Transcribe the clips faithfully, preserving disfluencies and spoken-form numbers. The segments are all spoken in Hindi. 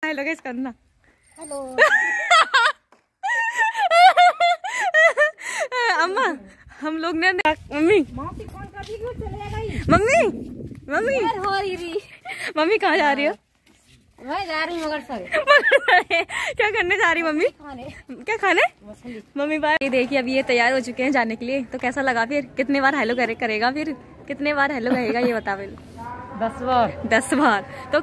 हेलो गाइस करना। हेलो अम्मा हम लोग ने मम्मी मम्मी मम्मी मम्मी कहाँ जा रही हो? मैं जा रही मगर सर क्या करने जा रही मम्मी? खाने। क्या खाने? Mummy bye. ये देखिए अभी ये तैयार हो चुके हैं जाने के लिए। तो कैसा लगा फिर? कितने बार हेलो करे करेगा फिर? कितने बार हेलो कहेगा ये बता फिर? दस बार दस बार। तो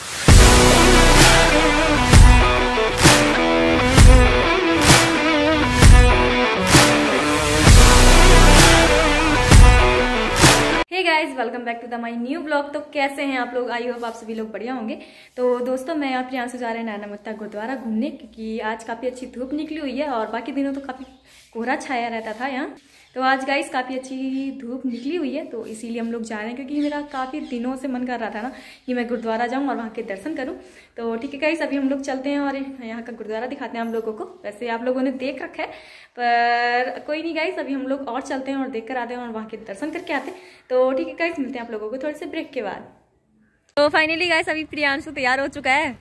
hey guys welcome back to the my new blog. तो कैसे हैं आप लोग? आई होप आप सभी लोग बढ़िया होंगे। तो दोस्तों मैं आप यहाँ से जा रहे हैं नैना मुत्ता गुरुद्वारा घूमने, क्योंकि आज काफ़ी अच्छी धूप निकली हुई है और बाकी दिनों तो काफ़ी कोहरा छाया रहता था यहाँ। तो आज गाइस काफ़ी अच्छी धूप निकली हुई है तो इसीलिए हम लोग जा रहे हैं, क्योंकि मेरा काफ़ी दिनों से मन कर रहा था ना कि मैं गुरुद्वारा जाऊँ और वहाँ के दर्शन करूँ। तो ठीक है गाइस अभी हम लोग चलते हैं और यहाँ का गुरुद्वारा दिखाते हैं हम लोगों को। वैसे आप लोगों ने देख रखा है पर कोई नहीं गाइस, अभी हम लोग और चलते हैं और देख कर आते हैं और वहाँ के दर्शन करके आते हैं। तो ठीक है गाइस मिलते हैं आप लोगों को थोड़े से ब्रेक के बाद। तो फाइनली गाइस अभी प्रियांशु तैयार हो चुका है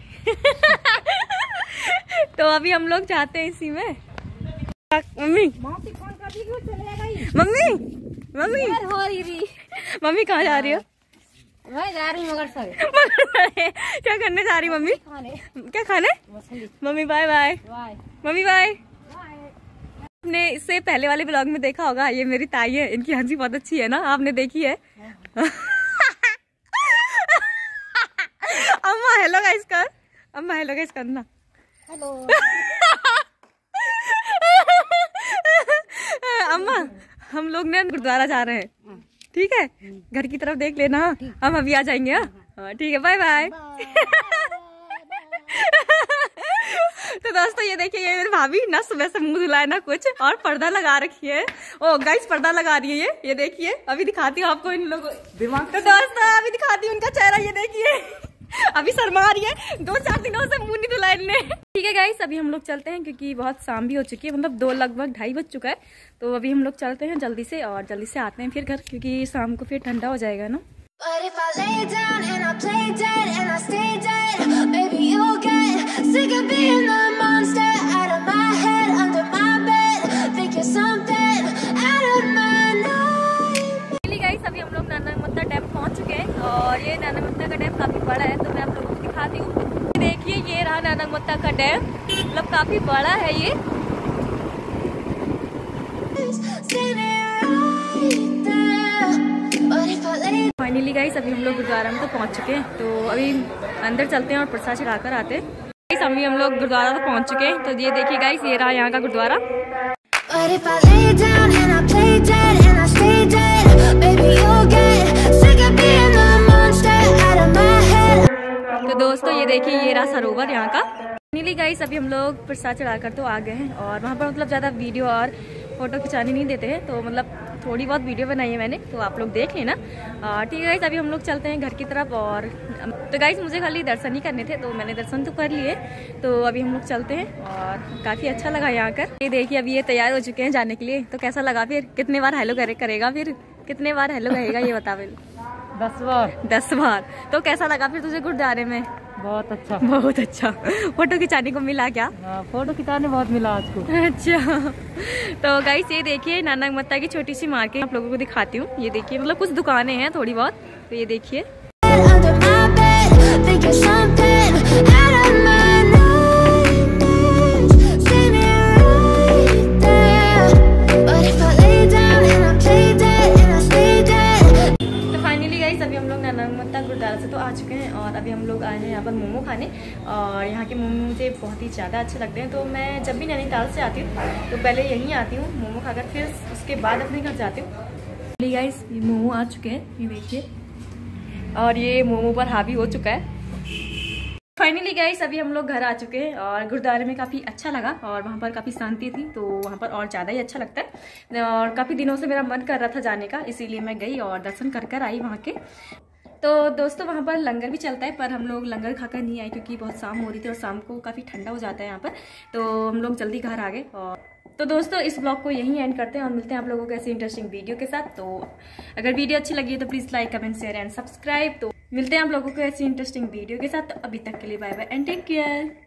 तो अभी हम लोग जाते हैं इसी में। मम्मी मम्मी मम्मी मम्मी कहाँ जा रही हो? मैं जा रही मगर सर क्या करने जा रही मम्मी? खाने। क्या खाने? Mummy bye bye. Mummy bye. आपने इससे पहले वाले ब्लॉग में देखा होगा, ये मेरी ताई है, इनकी हंसी बहुत अच्छी है ना, आपने देखी है? अम्मा हेलो गाइस कर। अम्मा हेलो गाइस करना। हेलो अम्मा हम लोग ने गुरुद्वारा जा रहे हैं, ठीक है? घर की तरफ देख लेना, हम अभी आ जाएंगे। हाँ ठीक है बाय बाय। तो दोस्तों ये देखिए ये मेरी भाभी ना सुबह से मुंह धुलाए ना कुछ और पर्दा लगा रखी है। ओ गाइस पर्दा लगा रही है ये ये देखिए। अभी दिखाती हूँ आपको इन लोगों दिमाग। तो दोस्तों अभी दिखाती हूँ उनका चेहरा, ये देखिए अभी शर्मा रही है, दो चार दिनों से मुंह नहीं धुलाए इनने। ठीक है गाइस अभी हम लोग चलते हैं क्योंकि बहुत शाम भी हो चुकी है, मतलब दो लगभग ढाई बज चुका है। तो अभी हम लोग चलते हैं जल्दी से और जल्दी से आते हैं फिर घर, क्योंकि शाम को फिर ठंडा हो जाएगा ना। But if I lay down and I play dead and I stay dead, maybe you'll get sick of being the monster out of my head, under my bed, think you're something out of my nightmares. Guys अभी हम लोग नैना मुत्ता डैम पहुंच चुके हैं और ये नैना मुत्ता का डैम काफी बड़ा है, तो मैं आप लोगों को दिखाती हूँ। देखिए ये रहा नैना मुत्ता का डैम, मतलब काफी बड़ा है ये। फाइनली गाइस अभी हम लोग गुरुद्वारा में तो पहुंच चुके हैं, तो अभी अंदर चलते हैं और प्रसाद चढ़ाकर आते हैं। गाइस अभी हम लोग गुरुद्वारा तो पहुंच चुके हैं, तो ये देखिए गाइस ये रहा यहाँ का गुरुद्वारा। तो दोस्तों ये देखिए ये रहा सरोवर यहाँ का। फाइनली गाइस अभी हम लोग प्रसाद चढ़ाकर तो आ गए हैं और वहाँ पर मतलब ज़्यादा वीडियो और फोटो खिंचाने नहीं देते हैं, तो मतलब थोड़ी बहुत वीडियो बनाई है मैंने, तो आप लोग देख लेना। ठीक है गाइस अभी हम लोग चलते हैं घर की तरफ। और तो गाइस मुझे खाली दर्शन ही करने थे तो मैंने दर्शन तो कर लिए, तो अभी हम लोग चलते हैं और काफ़ी अच्छा लगा यहाँ कर। ये देखिए अभी ये तैयार हो चुके हैं जाने के लिए। तो कैसा लगा फिर? कितने बार हेलो करे करेगा फिर? कितने बार हेलो कहेगा ये बता फिर? दस बार दस बार। तो कैसा लगा फिर तुझे गुरुद्वारे में? बहुत अच्छा बहुत अच्छा। फोटो खिंचाने को मिला क्या? आ, फोटो खिंचाने बहुत मिला आज को। अच्छा तो गाइस ये देखिए नैना मुत्ता की छोटी सी मार्केट आप लोगों को दिखाती हूँ। ये देखिए मतलब कुछ दुकानें हैं थोड़ी बहुत, तो ये देखिए। गुरुद्वारा से तो आ चुके हैं और अभी हम लोग आए हैं यहाँ पर मोमो खाने, और यहाँ के मोमो मुझे बहुत ही ज़्यादा अच्छे लगते हैं। तो मैं जब भी नैनीताल से आती हूँ तो पहले यहीं आती हूँ मोमो खाकर, फिर उसके बाद अपने घर जाती हूँ। गाइस ये मोमो आ चुके हैं, ये देखिए, और ये मोमो पर हावी हो चुका है। फाइनली गाइस अभी हम लोग घर आ चुके हैं और गुरुद्वारे में काफ़ी अच्छा लगा और वहाँ पर काफ़ी शांति थी, तो वहाँ पर और ज़्यादा ही अच्छा लगता है। और काफ़ी दिनों से मेरा मन कर रहा था जाने का, इसीलिए मैं गई और दर्शन कर कर आई वहाँ के। तो दोस्तों वहाँ पर लंगर भी चलता है, पर हम लोग लंगर खाकर नहीं आए क्योंकि बहुत शाम हो रही थी और शाम को काफ़ी ठंडा हो जाता है यहाँ पर, तो हम लोग जल्दी घर आ गए। और तो दोस्तों इस ब्लॉग को यहीं एंड करते हैं और मिलते हैं आप लोगों को ऐसी इंटरेस्टिंग वीडियो के साथ। तो अगर वीडियो अच्छी लगी है तो please like comment share and subscribe. तो मिलते हैं आप लोगों को ऐसी इंटरेस्टिंग वीडियो के साथ। तो अभी तक के लिए bye bye and take care.